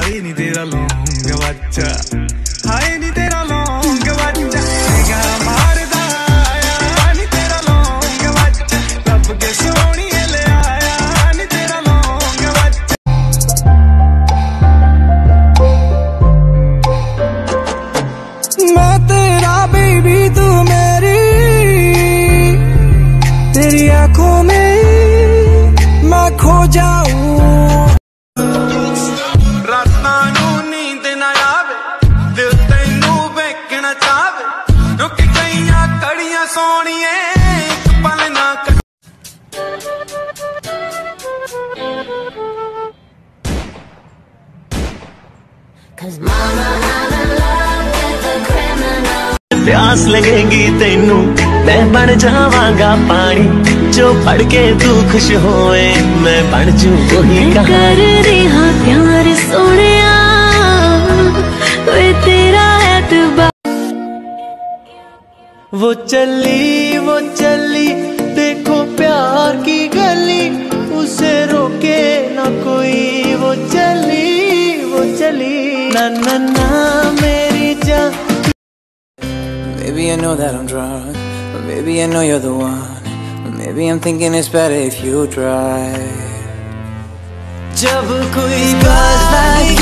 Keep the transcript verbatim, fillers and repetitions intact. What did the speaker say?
हाय नी तेरा लौंग बच्चा, हाय नी तेरा लौंग बच्चा, निगाह मारदा आया नी तेरा लौंग बच्चा, लब के सोनी ले आया नी तेरा लौंग बच्चा। मैं तेरा बेबी तू मेरी, तेरी आंखों में मैं खो जाऊं। रातां नूं नींद ना आवे, दिल तैनू वेखना चावे, रुक गईयां घड़ियां सोहणिए एक पल ना क... प्यास लगेगी तेनू मैं बन जावांगा पानी, जो पढ़ के तू खुश होए मैं बन जू वही कहानी। कर रहा प्यार सोनिया वे तेरा एतबार। वो चली वो चली देखो प्यार की गली, उसे रोके ना कोई। वो चली वो चली ना ना ना मेरी जान। Maybe I know that I'm drunk, but maybe I know you're the one. But maybe I'm thinking it's better if you drive. जब कोई बात